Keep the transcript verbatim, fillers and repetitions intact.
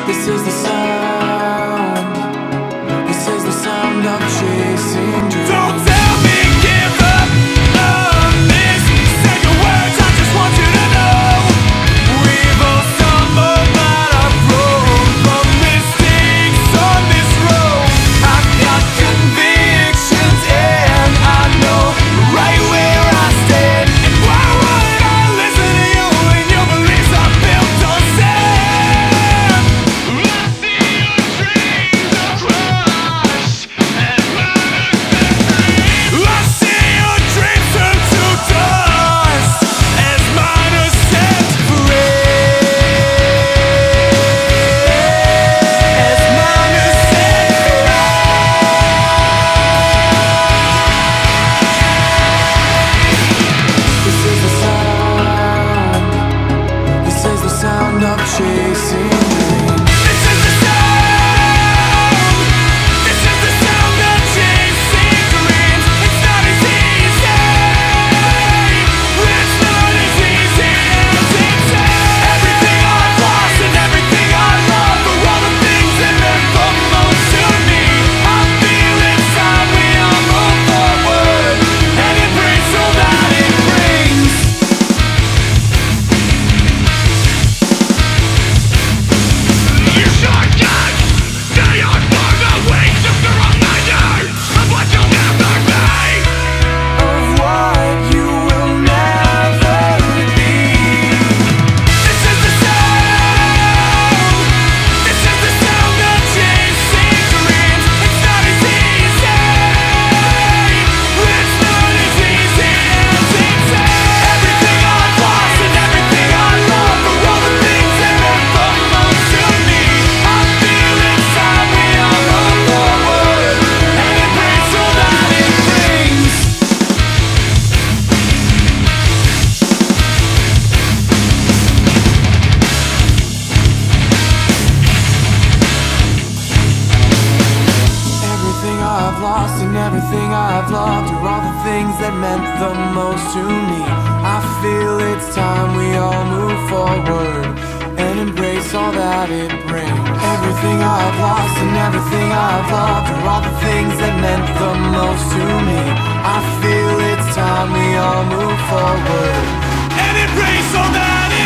This is the sound, this is the sound of chasing dreams. Don't tell me give up on this. Say your words, I just want you to know we've all stumbled but are grown from mistakes on this road. I've got convictions and I know right where I stand. And why would I listen to you when your beliefs are built on sand? I see your dreams are crushed and I see your dreams turn to dust as mine are set free. As mine are set free. This is the sound, this is the sound of chasing dreams. This is the sound, this is the sound of chasing dreams. It's not as easy, it's not as easy as it seems. Everything I've lost and everything I love are all the things that meant the most to me. I feel inside me, I move forward and embrace all that it brings. You should get beyond for the wings of the wrong idea of what you'll never be, of what you will never be. This is the sound, this is the sound of chasing dreams. It's not as easy, it's not as easy as it seems. Everything I've lost and everything I love are all the things that meant the most to me. I feel inside me, I move forward and embrace all that it brings. Everything I've lost and everything I've loved are all the things that meant the most to me. I feel it's time we all move forward and embrace all that it brings. Everything I've lost and everything I've loved are all the things that meant the most to me. I feel it's time we all move forward and embrace all that it